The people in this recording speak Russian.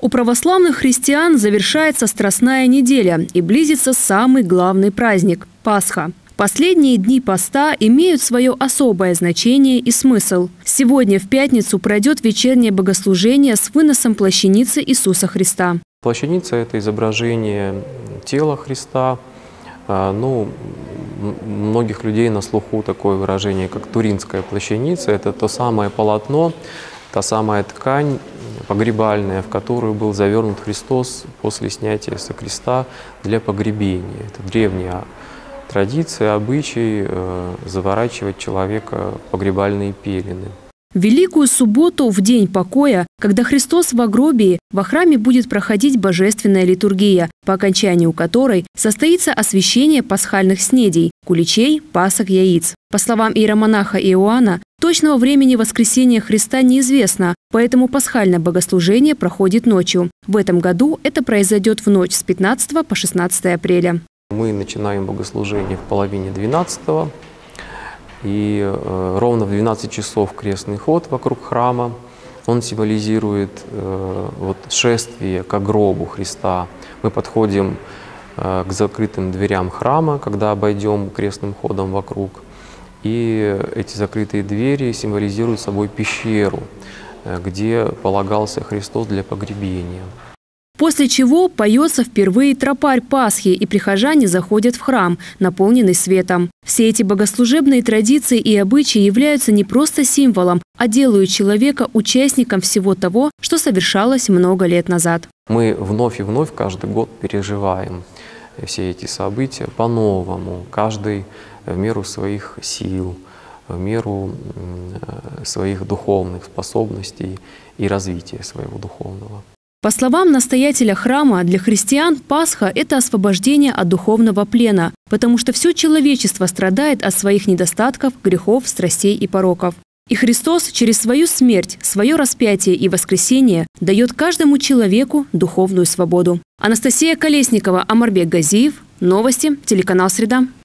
У православных христиан завершается Страстная неделя и близится самый главный праздник – Пасха. Последние дни поста имеют свое особое значение и смысл. Сегодня в пятницу пройдет вечернее богослужение с выносом плащаницы Иисуса Христа. Плащаница – это изображение тела Христа. Многих людей на слуху такое выражение, как туринская плащаница. Это то самое полотно, та самая ткань погребальная, в которую был завернут Христос после снятия со креста для погребения. Это древняя традиция, обычай заворачивать человека в погребальные пелены. В Великую субботу, в день покоя, когда Христос в гробии, во храме будет проходить божественная литургия, по окончанию которой состоится освящение пасхальных снедей – куличей, пасок, яиц. По словам иеромонаха Иоанна, точного времени воскресения Христа неизвестно, поэтому пасхальное богослужение проходит ночью. В этом году это произойдет в ночь с 15 по 16 апреля. Мы начинаем богослужение в половине 12-го. И ровно в 12 часов крестный ход вокруг храма. Он символизирует шествие к гробу Христа. Мы подходим к закрытым дверям храма, когда обойдем крестным ходом вокруг. И эти закрытые двери символизируют собой пещеру, где полагался Христос для погребения. После чего поется впервые тропарь Пасхи, и прихожане заходят в храм, наполненный светом. Все эти богослужебные традиции и обычаи являются не просто символом, а делают человека участником всего того, что совершалось много лет назад. Мы вновь и вновь каждый год переживаем все эти события по-новому, каждый в меру своих сил, в меру своих духовных способностей и развития своего духовного. По словам настоятеля храма, для христиан Пасха – это освобождение от духовного плена, потому что все человечество страдает от своих недостатков, грехов, страстей и пороков. И Христос через свою смерть, свое распятие и воскресение дает каждому человеку духовную свободу. Анастасия Колесникова, Омарбек Газиев. Новости. Телеканал «Среда».